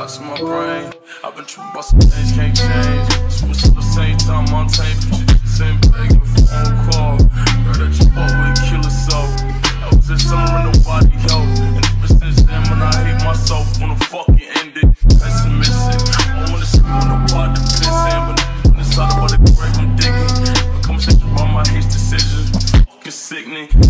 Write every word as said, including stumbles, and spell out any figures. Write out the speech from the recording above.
shots in my brain. I've been tripping about some things, can't change. Switch at the same time, I'm tame. Same bag in the phone call. Heard that you fought with killer soul. I was in summer and nobody helped. And ever since then, when I hate myself, when the fuck it ended, pessimistic. I wanna see when the water pissing, but when it's out about the grave, I'm digging. A conversation about my hate decisions, fucking sickening.